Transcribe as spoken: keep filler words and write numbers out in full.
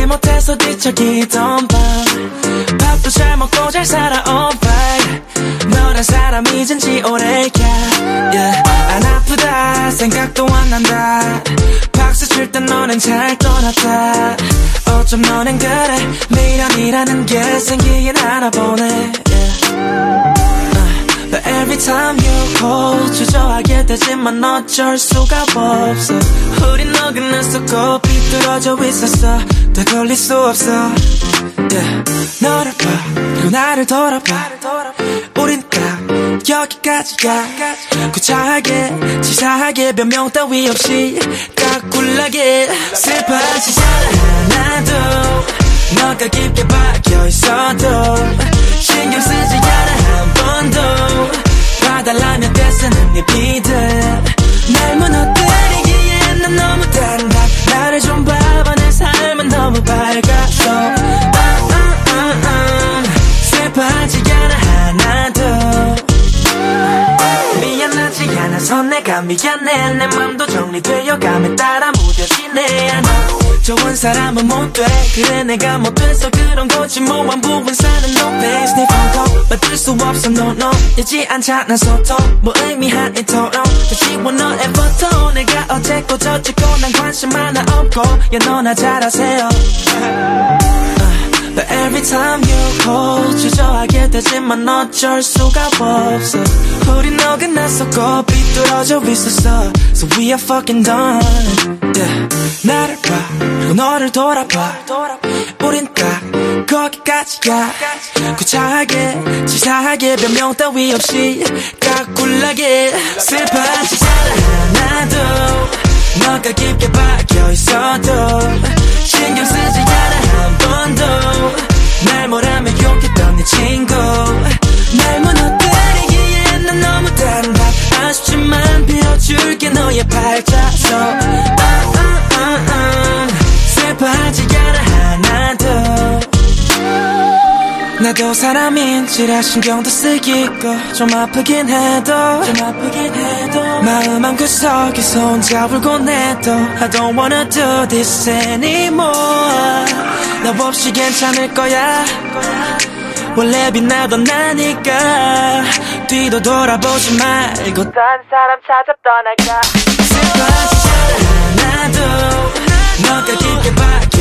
잊지 못해서 뒤척이던 밤 밥도 잘 먹고 잘 살아온 발 너란 사람 잊은 지 오래야 yeah. 안 아프다 생각도 안 난다 박수 칠 땐 너는 잘 떠났다 어쩜 너는 그래 미련이라는 게 생기긴 하나 보네 yeah. But every time you call 주저하게 되지만 어쩔 수가 없어 우린 어긋났었고 비뚤어져 있었어 되돌릴 수 없어 yeah. 너를 봐 그리고 나를 돌아봐 우린 딱 여기까지야 구차하게 치사하게 변명 따위 없이 까꿀나게 슬퍼하지잖아 나도 너가 깊게 박혀있어도 신경 쓰지 않아 한 번도 봐달라면 떼쓰는 네 비들 날 무너뜨리기엔 난 너무 다른다 나를 좀 봐봐 내 삶은 너무 밝아서 아, 아, 아, 아. 슬퍼하지 않아 하나도 미안하지 않아서 내가 미안해 내 맘도 정리되어감에 따라 무뎌지네 하나 좋은 사람은 못돼 그래 내가 못돼서 그런 거지 뭐 완벽한 사는 no face 네 폰도 받을 수 없어 no no 되지 않잖아 소통 무의미한 이토록 다 지워 너의 포토 내가 어쨌고 저쨌고 난 관심 하나 없고 야 너나 잘하세요 But every time you call 주저하게 되지만 어쩔 수가 없어 우린 어긋났었고 비뚤어져 있었어 So we are fucking done yeah. 나를 봐 그리고 너를 돌아봐 우린 딱 거기까지야 구차하게 치사하게 변명 따위 없이 까꿀나게 슬퍼하지 않아 나도 너가 깊게 박혀있어도 신경 쓰지 않아 한 번도 날 뭐라며 욕했던 네 친구 날 무너뜨리기엔 난 너무 다른다 아쉽지만 빌어줄게 너의 팔자서 아, 아, 아, 아. 슬퍼하지 않아 하나도 나도 사람인지라 신경도 쓰이고 좀 아프긴 해도 좀 아프긴 해도 마음 한 구석에 혼자 울곤 해도 I don't wanna do this anymore 너 없이 괜찮을 거야 원래 빛나던 나니까 뒤도 돌아보지 말고 다른 사람 찾아 떠나가 슬퍼하지 않아 나도 너가 깊게 봐